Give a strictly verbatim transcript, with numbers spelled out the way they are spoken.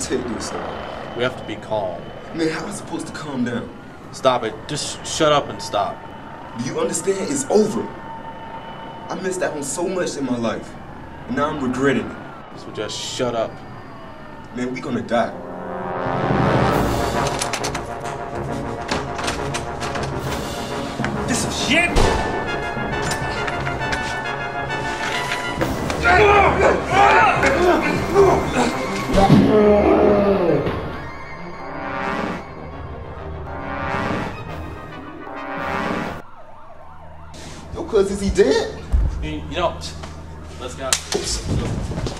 take this, son. We have to be calm. Man, how am I supposed to calm down? Stop it. Just shut up and stop. Do you understand? It's over. I missed out on so much in my life, and now I'm regretting it. So just shut up. Man, we gonna die. This is shit! Yo, cuz, is he dead? You, you know, let's go.